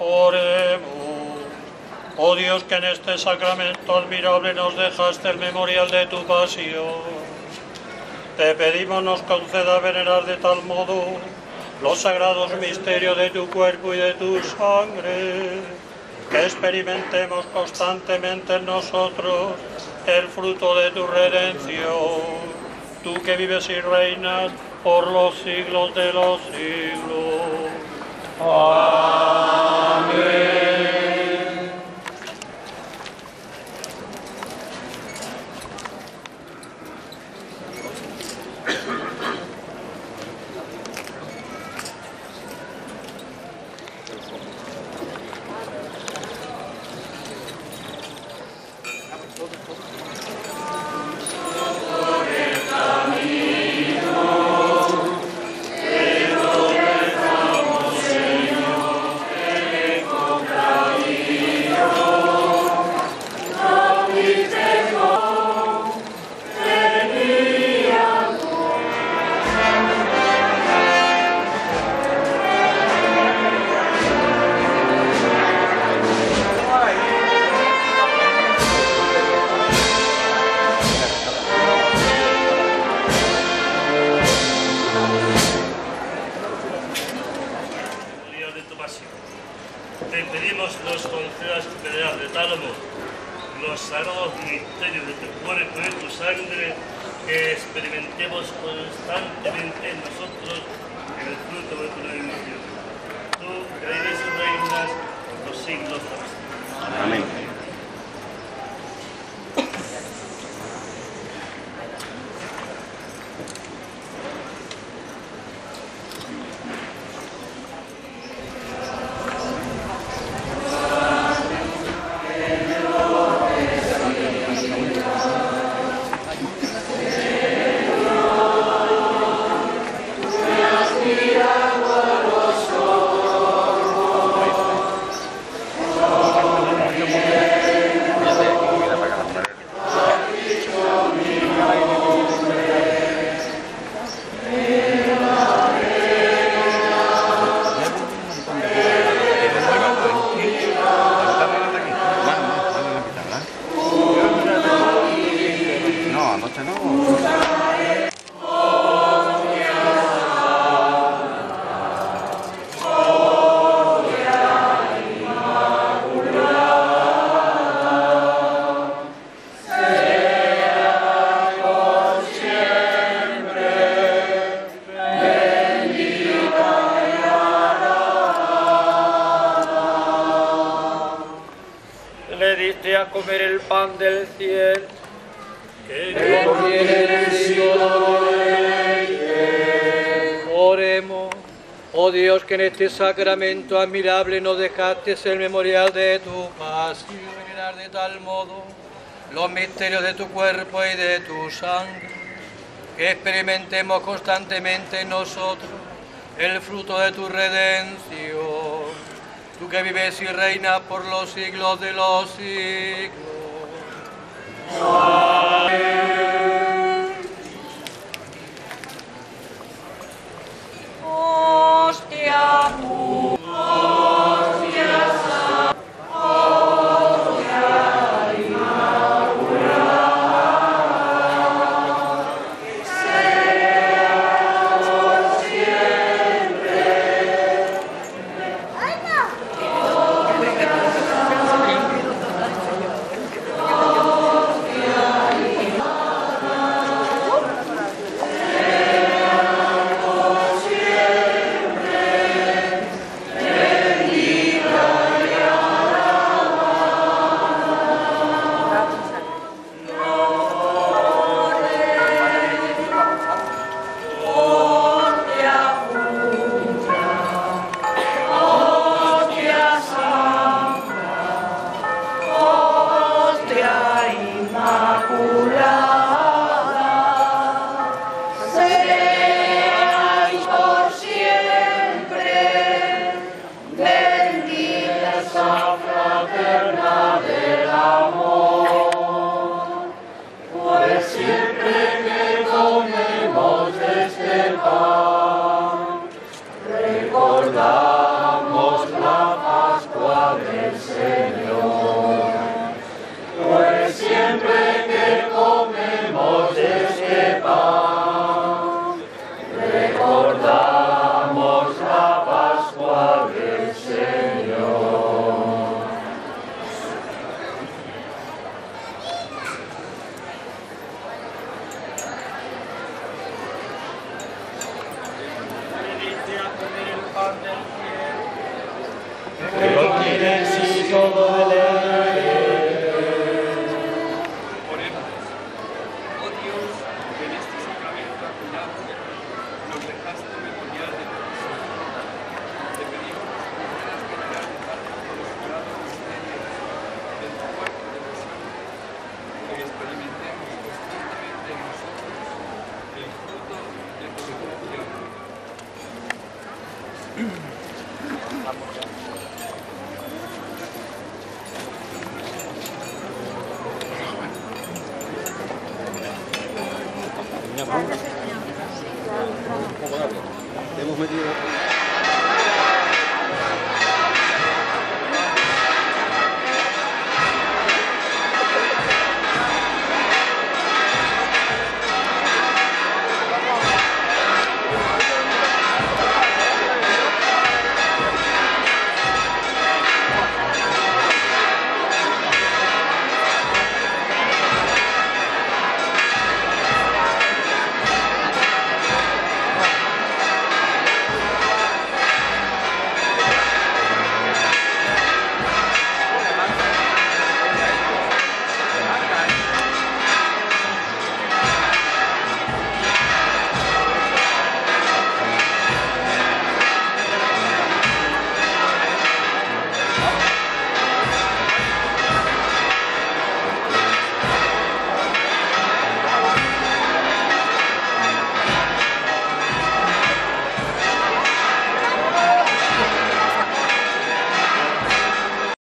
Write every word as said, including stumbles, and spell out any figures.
Oremos. Oh Dios, que en este sacramento admirable nos dejaste el memorial de tu pasión, te pedimos nos conceda venerar de tal modo los sagrados misterios de tu cuerpo y de tu sangre, que experimentemos constantemente en nosotros el fruto de tu redención, tú que vives y reinas por los siglos de los siglos. Amén. Te pedimos nos concedas venerar de tal modo los sagrados misterios de tu cuerpo y de tu sangre, que experimentemos constantemente en nosotros el fruto de tu redención. Tú que vives y reinas por los siglos de los siglos. Amén. Le diste a comer el pan del cielo, que contiene el siglo de leche. Oremos. Oh Dios, que en este sacramento admirable nos dejaste el memorial de tu pasión, venerar de tal modo los misterios de tu cuerpo y de tu sangre, que experimentemos constantemente en nosotros el fruto de tu redención, tú que vives y reinas por los siglos de los siglos. Amén. Hostia pura, hostia santa, hostia inmaculada, sea por siempre. Seáis por siempre bendita esa fraterna del amor, pues siempre que comemos este pan recordamos la Pascua. que lo tienes y todo de ley. Oremos. Oh Dios, que en este sacramento acuñado nos dejaste memorial de tu pasión. Te pedimos que puedas venerar de tal modo los sagrados misterios del tu cuerpo de pasión, que experimentemos constantemente en nosotros el fruto de tu resurrección. Hemos metido